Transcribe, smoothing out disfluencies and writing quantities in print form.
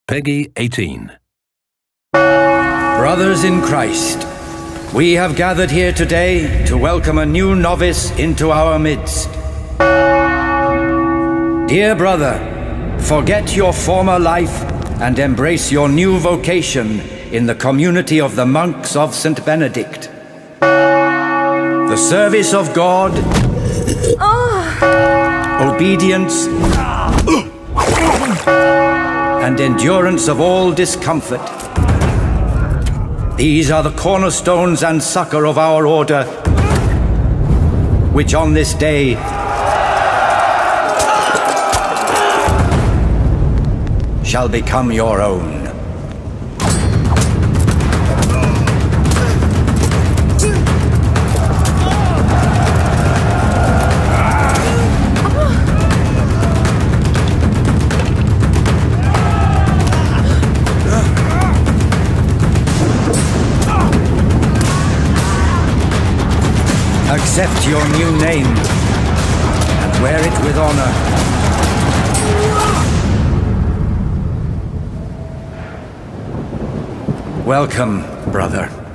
Peggy 18. Brothers in Christ, we have gathered here today to welcome a new novice into our midst. Dear brother, forget your former life and embrace your new vocation in the community of the monks of St. Benedict. The service of God, obedience, and endurance of all discomfort. These are the cornerstones and succor of our order, which on this day shall become your own. Accept your new name and wear it with honor. Welcome, brother.